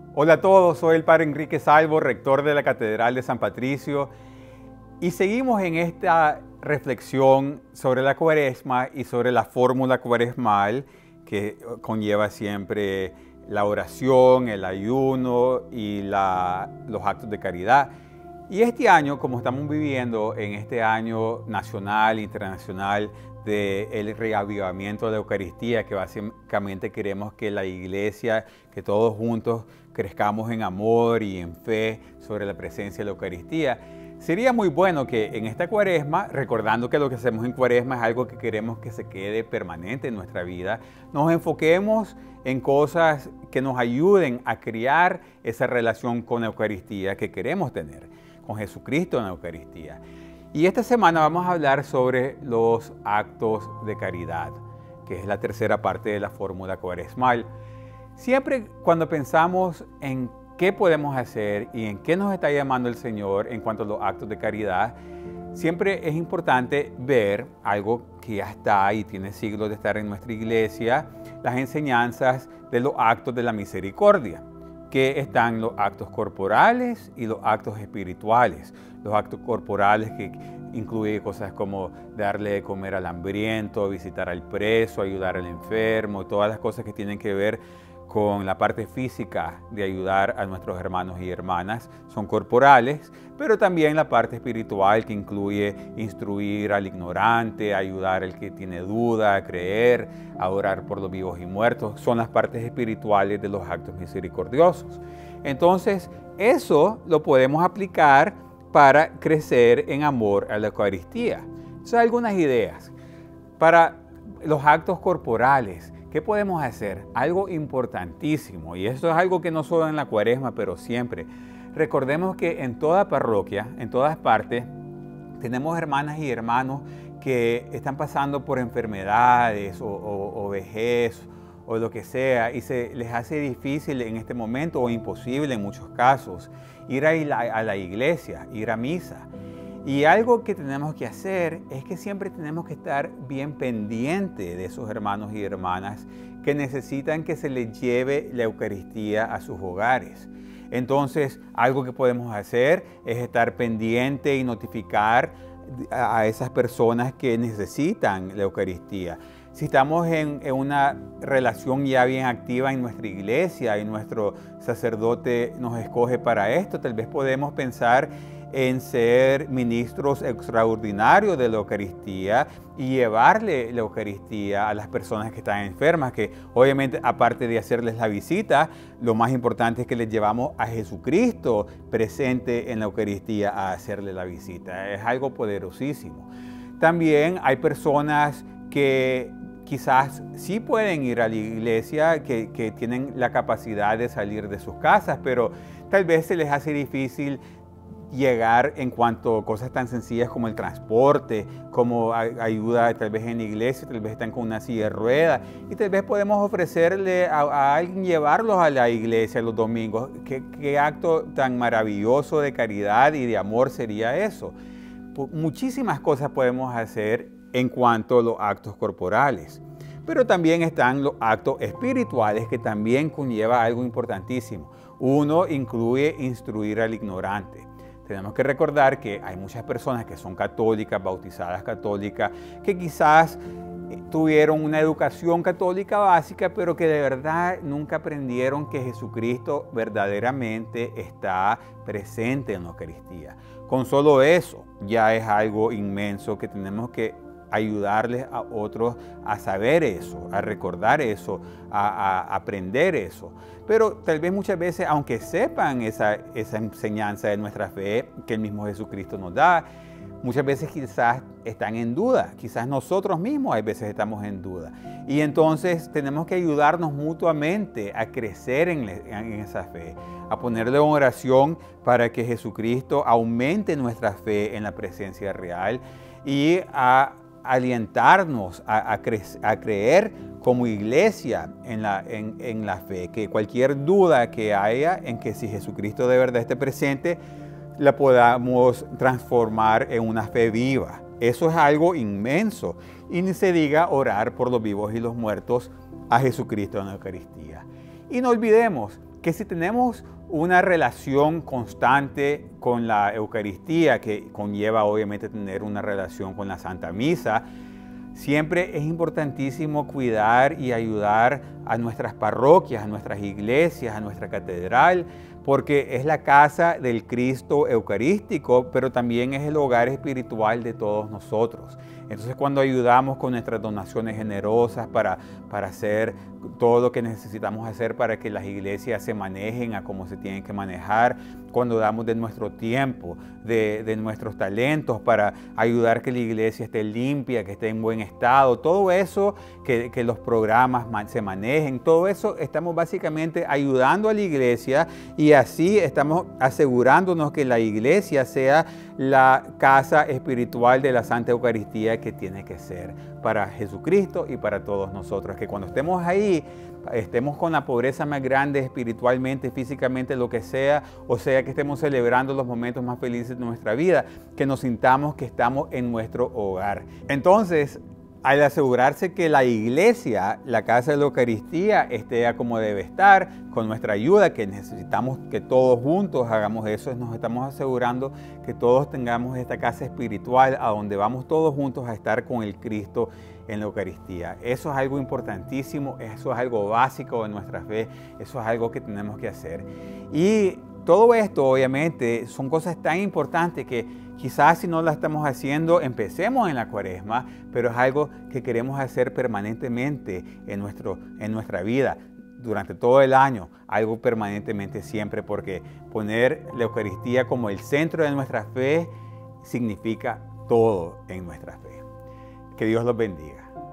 Hola a todos, soy el Padre Enrique Salvo, rector de la Catedral de San Patricio, y seguimos en esta reflexión sobre la Cuaresma y sobre la fórmula cuaresmal que conlleva siempre la oración, el ayuno y los actos de caridad. Y este año, como estamos viviendo en este año nacional e internacional del reavivamiento de la Eucaristía, que básicamente queremos que la Iglesia, que todos juntos crezcamos en amor y en fe sobre la presencia de la Eucaristía, sería muy bueno que en esta Cuaresma, recordando que lo que hacemos en Cuaresma es algo que queremos que se quede permanente en nuestra vida, nos enfoquemos en cosas que nos ayuden a crear esa relación con la Eucaristía que queremos tener, con Jesucristo en la Eucaristía. Y esta semana vamos a hablar sobre los actos de caridad, que es la tercera parte de la fórmula cuaresmal. Siempre cuando pensamos en qué podemos hacer y en qué nos está llamando el Señor en cuanto a los actos de caridad, siempre es importante ver algo que ya está y tiene siglos de estar en nuestra iglesia, las enseñanzas de los actos de la misericordia, que están los actos corporales y los actos espirituales. Los actos corporales que incluyen cosas como darle de comer al hambriento, visitar al preso, ayudar al enfermo, todas las cosas que tienen que ver con la parte física de ayudar a nuestros hermanos y hermanas, son corporales, pero también la parte espiritual que incluye instruir al ignorante, ayudar al que tiene duda, a creer, a orar por los vivos y muertos, son las partes espirituales de los actos misericordiosos. Entonces, eso lo podemos aplicar para crecer en amor a la Eucaristía. Son algunas ideas. Para los actos corporales, ¿qué podemos hacer? Algo importantísimo, y esto es algo que no solo en la Cuaresma, pero siempre. Recordemos que en toda parroquia, en todas partes, tenemos hermanas y hermanos que están pasando por enfermedades o vejez o lo que sea, y se les hace difícil en este momento o imposible en muchos casos ir a la iglesia, ir a misa. Y algo que tenemos que hacer es que siempre tenemos que estar bien pendiente de esos hermanos y hermanas que necesitan que se les lleve la Eucaristía a sus hogares. Entonces, algo que podemos hacer es estar pendiente y notificar a esas personas que necesitan la Eucaristía. Si estamos en una relación ya bien activa en nuestra iglesia y nuestro sacerdote nos escoge para esto, tal vez podemos pensar en ser ministros extraordinarios de la Eucaristía y llevarle la Eucaristía a las personas que están enfermas, que obviamente aparte de hacerles la visita, lo más importante es que les llevamos a Jesucristo presente en la Eucaristía a hacerle la visita. Es algo poderosísimo. También hay personas que quizás sí pueden ir a la iglesia, que tienen la capacidad de salir de sus casas, pero tal vez se les hace difícil llegar en cuanto a cosas tan sencillas como el transporte, como ayuda tal vez en la iglesia, tal vez están con una silla de ruedas y tal vez podemos ofrecerle a alguien llevarlos a la iglesia los domingos. ¿Qué acto tan maravilloso de caridad y de amor sería eso? Muchísimas cosas podemos hacer en cuanto a los actos corporales, pero también están los actos espirituales que también conlleva algo importantísimo. Uno incluye instruir al ignorante. Tenemos que recordar que hay muchas personas que son católicas, bautizadas católicas, que quizás tuvieron una educación católica básica, pero que de verdad nunca aprendieron que Jesucristo verdaderamente está presente en la Eucaristía. Con solo eso ya es algo inmenso que tenemos que ayudarles a otros a saber eso, a recordar eso, a aprender eso. Pero tal vez muchas veces, aunque sepan esa enseñanza de nuestra fe que el mismo Jesucristo nos da, muchas veces quizás están en duda, quizás nosotros mismos a veces estamos en duda. Y entonces tenemos que ayudarnos mutuamente a crecer en esa fe, a ponerle en oración para que Jesucristo aumente nuestra fe en la presencia real y a alientarnos a creer como iglesia en la fe, que cualquier duda que haya en que si Jesucristo de verdad esté presente, la podamos transformar en una fe viva. Eso es algo inmenso. Y ni se diga orar por los vivos y los muertos a Jesucristo en la Eucaristía. Y no olvidemos que si tenemos una relación constante con la Eucaristía, que conlleva obviamente tener una relación con la Santa Misa, siempre es importantísimo cuidar y ayudar a nuestras parroquias, a nuestras iglesias, a nuestra catedral, porque es la casa del Cristo Eucarístico, pero también es el hogar espiritual de todos nosotros. Entonces, cuando ayudamos con nuestras donaciones generosas para hacer todo lo que necesitamos hacer para que las iglesias se manejen a como se tienen que manejar, cuando damos de nuestro tiempo, de nuestros talentos para ayudar que la iglesia esté limpia, que esté en buen estado, todo eso, que los programas se manejen, todo eso estamos básicamente ayudando a la iglesia y así estamos asegurándonos que la iglesia sea la casa espiritual de la Santa Eucaristía que tiene que ser para Jesucristo y para todos nosotros. Que cuando estemos ahí, estemos con la pobreza más grande espiritualmente, físicamente, lo que sea, o sea que estemos celebrando los momentos más felices de nuestra vida, que nos sintamos que estamos en nuestro hogar. Entonces, al asegurarse que la iglesia, la casa de la Eucaristía, esté como debe estar, con nuestra ayuda, que necesitamos que todos juntos hagamos eso, nos estamos asegurando que todos tengamos esta casa espiritual a donde vamos todos juntos a estar con el Cristo en la Eucaristía. Eso es algo importantísimo, eso es algo básico de nuestra fe, eso es algo que tenemos que hacer. Y todo esto, obviamente, son cosas tan importantes que quizás si no las estamos haciendo, empecemos en la Cuaresma, pero es algo que queremos hacer permanentemente en nuestra vida, durante todo el año, algo permanentemente siempre, porque poner la Eucaristía como el centro de nuestra fe significa todo en nuestra fe. Que Dios los bendiga.